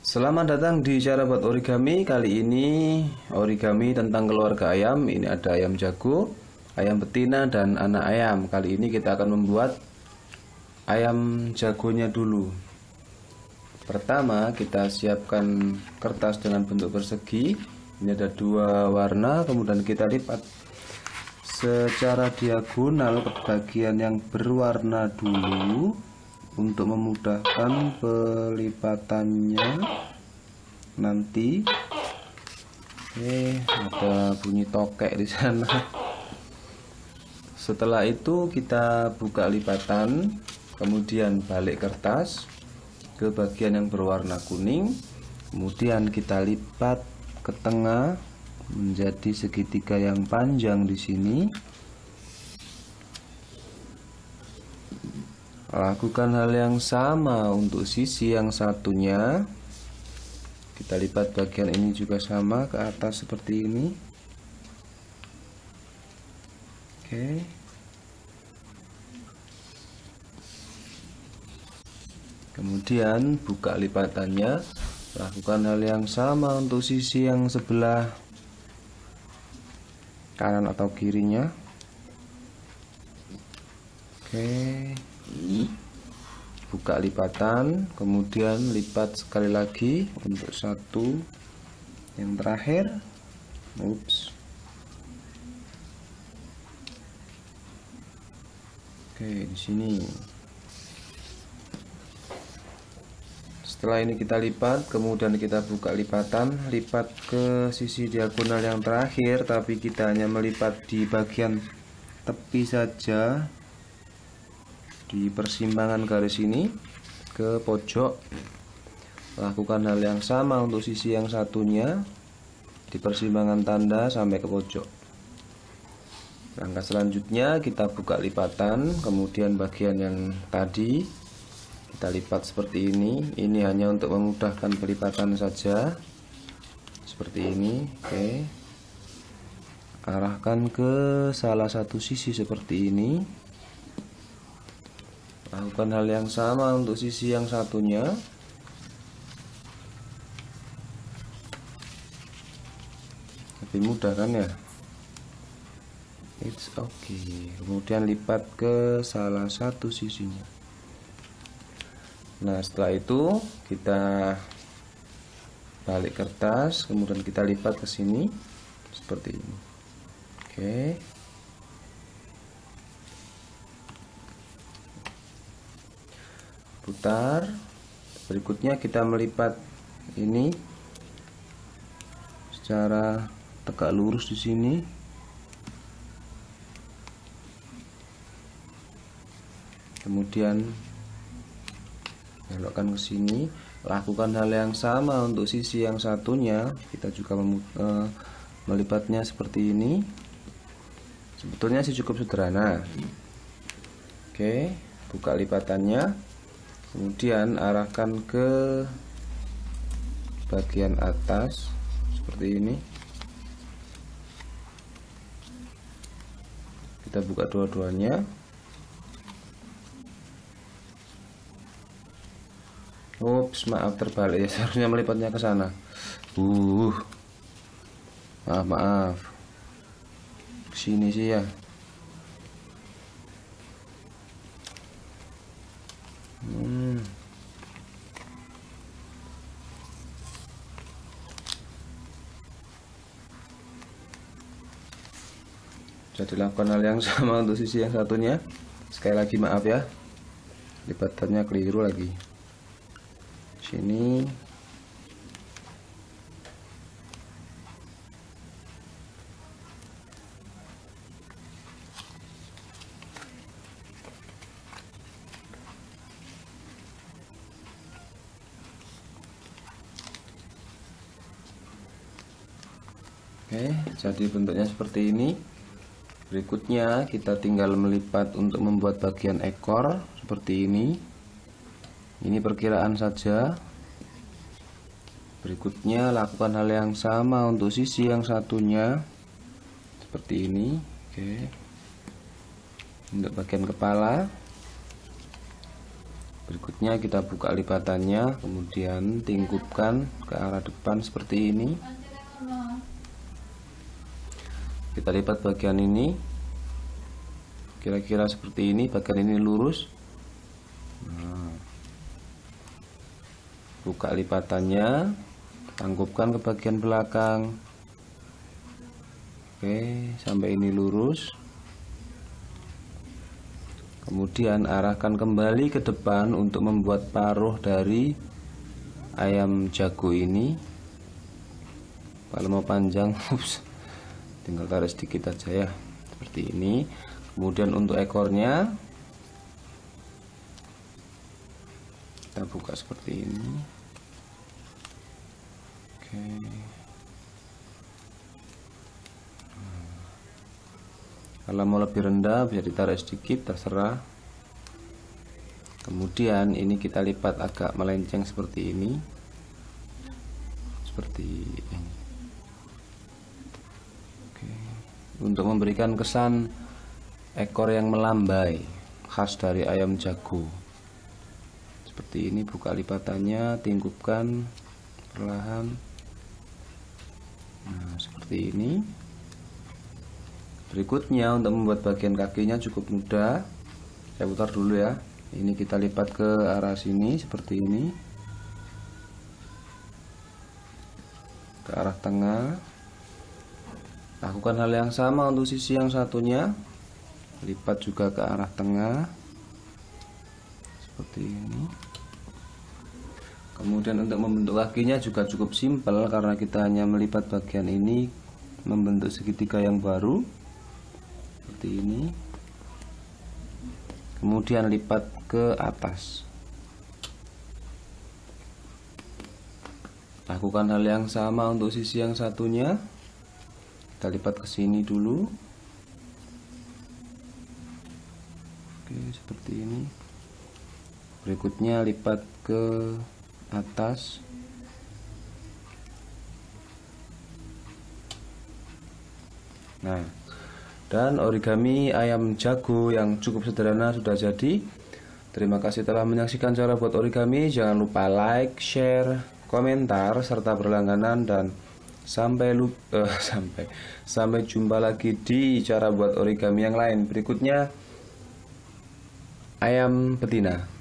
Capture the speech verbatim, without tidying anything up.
Selamat datang di cara buat origami. Kali ini origami tentang keluarga ayam. Ini ada ayam jago, ayam betina, dan anak ayam. Kali ini kita akan membuat ayam jagonya dulu. Pertama kita siapkan kertas dengan bentuk persegi. Ini ada dua warna, kemudian kita lipat secara diagonal ke bagian yang berwarna dulu untuk memudahkan pelipatannya nanti. Oke, ada bunyi tokek di sana. Setelah itu kita buka lipatan, kemudian balik kertas ke bagian yang berwarna kuning, kemudian kita lipat ke tengah menjadi segitiga yang panjang di sini. Lakukan hal yang sama untuk sisi yang satunya. Kita lipat bagian ini juga sama ke atas seperti ini. Oke. Kemudian buka lipatannya. Lakukan hal yang sama untuk sisi yang sebelah kanan atau kirinya. Oke. Buka lipatan, kemudian lipat sekali lagi untuk satu yang terakhir. Ups. Oke, di sini. Setelah ini kita lipat, kemudian kita buka lipatan, lipat ke sisi diagonal yang terakhir, tapi kita hanya melipat di bagian tepi saja, di persimpangan garis ini ke pojok. Lakukan hal yang sama untuk sisi yang satunya, di persimpangan tanda sampai ke pojok. Langkah selanjutnya kita buka lipatan, kemudian bagian yang tadi kita lipat seperti ini. Ini hanya untuk memudahkan pelipatan saja, seperti ini. Oke, arahkan ke salah satu sisi seperti ini. Lakukan hal yang sama untuk sisi yang satunya. Lebih mudah kan ya? It's okay. Kemudian lipat ke salah satu sisinya. Nah, setelah itu kita balik kertas, kemudian kita lipat ke sini seperti ini. Oke. Putar. Berikutnya kita melipat ini secara tegak lurus di sini. Kemudian belokkan ke sini. Lakukan hal yang sama untuk sisi yang satunya. Kita juga uh, melipatnya seperti ini. Sebetulnya sih cukup sederhana. Oke, buka lipatannya. Kemudian arahkan ke bagian atas seperti ini. Kita buka dua-duanya. Ups, maaf, terbalik ya, seharusnya melipatnya ke sana. Uh, maaf maaf. Sini sih ya. Hmm. Jadi lakukan hal yang sama untuk sisi yang satunya. Sekali lagi maaf ya, lipatannya keliru lagi. Sini. Oke, jadi bentuknya seperti ini. Berikutnya kita tinggal melipat untuk membuat bagian ekor seperti ini. Ini perkiraan saja. Berikutnya lakukan hal yang sama untuk sisi yang satunya seperti ini. Oke. Untuk bagian kepala Berikutnya kita buka lipatannya, kemudian tingkupkan ke arah depan seperti ini. Kita lipat bagian ini kira-kira seperti ini, bagian ini lurus. Nah, buka lipatannya, tangkupkan ke bagian belakang. Oke, sampai ini lurus. Kemudian arahkan kembali ke depan untuk membuat paruh dari ayam jago ini. Kalau mau panjang, ups, tinggal tarik sedikit aja ya, seperti ini. Kemudian untuk ekornya kita buka seperti ini. Oke. Kalau mau lebih rendah bisa ditarik sedikit, terserah. Kemudian ini kita lipat agak melenceng seperti ini, seperti ini. Oke. Untuk memberikan kesan ekor yang melambai khas dari ayam jago, seperti ini. Buka lipatannya, tingkupkan perlahan. Nah, seperti ini. Berikutnya untuk membuat bagian kakinya cukup mudah. Saya putar dulu ya. Ini kita lipat ke arah sini seperti ini, ke arah tengah. Lakukan hal yang sama untuk sisi yang satunya. Lipat juga ke arah tengah seperti ini. Kemudian untuk membentuk kakinya juga cukup simpel, karena kita hanya melipat bagian ini membentuk segitiga yang baru seperti ini. Kemudian lipat ke atas. Lakukan hal yang sama untuk sisi yang satunya. Kita lipat ke sini dulu. Oke, seperti ini. Berikutnya lipat ke atas. Nah, dan origami ayam jago yang cukup sederhana sudah jadi. Terima kasih telah menyaksikan cara buat origami. Jangan lupa like, share, komentar, serta berlangganan. Dan sampai lupa, eh, sampai sampai jumpa lagi di cara buat origami yang lain. Berikutnya ayam betina.